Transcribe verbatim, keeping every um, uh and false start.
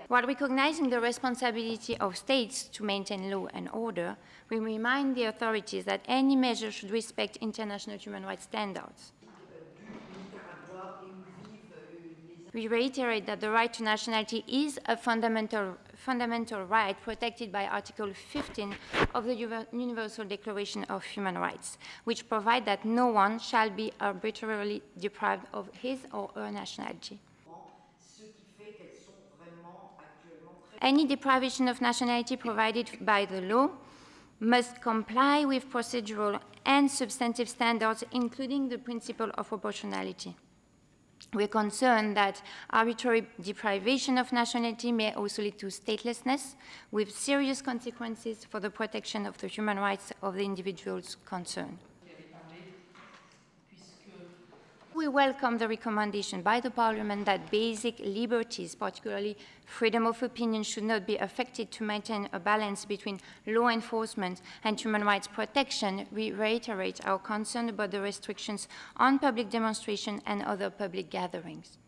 While recognizing the responsibility of states to maintain law and order, we remind the authorities that any measure should respect international human rights standards. We reiterate that the right to nationality is a fundamental, fundamental right protected by Article fifteen of the Universal Declaration of Human Rights, which provides that no one shall be arbitrarily deprived of his or her nationality. Any deprivation of nationality provided by the law must comply with procedural and substantive standards, including the principle of proportionality. We are concerned that arbitrary deprivation of nationality may also lead to statelessness, with serious consequences for the protection of the human rights of the individuals concerned. We welcome the recommendation by the Parliament that basic liberties, particularly freedom of opinion, should not be affected to maintain a balance between law enforcement and human rights protection. We reiterate our concern about the restrictions on public demonstration and other public gatherings.